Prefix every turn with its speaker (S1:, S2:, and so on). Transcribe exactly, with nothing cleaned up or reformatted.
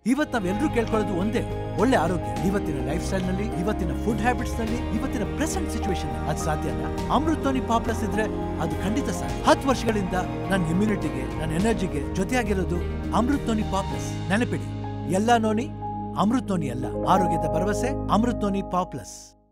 S1: ಇವತ್ತು ನಾವೆಲ್ಲರೂ ಕೇಳ್ಕೊಳ್ಳೋದು ಒಂದೇ, ಒಳ್ಳೆ ಆರೋಗ್ಯ. ಇವತ್ತಿನ ಲೈಫ್ ಸ್ಟೈಲ್ ನಲ್ಲಿ, ಇವತ್ತಿನ ಫುಡ್ ಹ್ಯಾಬಿಟ್ಸ್ ನಲ್ಲಿ, ಇವತ್ತಿನ ಪ್ರೆಸೆಂಟ್ ಸಿಚುವೇಶನ್ ಅದು ಸಾಧ್ಯನಾ? ಅಮೃತ್ ನೋನಿ ಪಾಪ್ಲಸ್ ಇದ್ರೆ ಅದು ಖಂಡಿತ ಸಾಧ್ಯ. ಹತ್ತು ವರ್ಷಗಳಿಂದ ನನ್ನ ಇಮ್ಯುನಿಟಿಗೆ, ನನ್ನ ಎನರ್ಜಿಗೆ ಜೊತೆಯಾಗಿರೋದು ಅಮೃತ್ ನೋನಿ ಪಾಪ್ಲಸ್. ನೆನಪಿಡಿ, ಎಲ್ಲಾ ನೋನಿ ಅಮೃತ್ ನೋನಿ ಅಲ್ಲ. ಆರೋಗ್ಯದ ಭರವಸೆ ಅಮೃತ್ ನೋನಿ ಪಾಪ್ಲಸ್.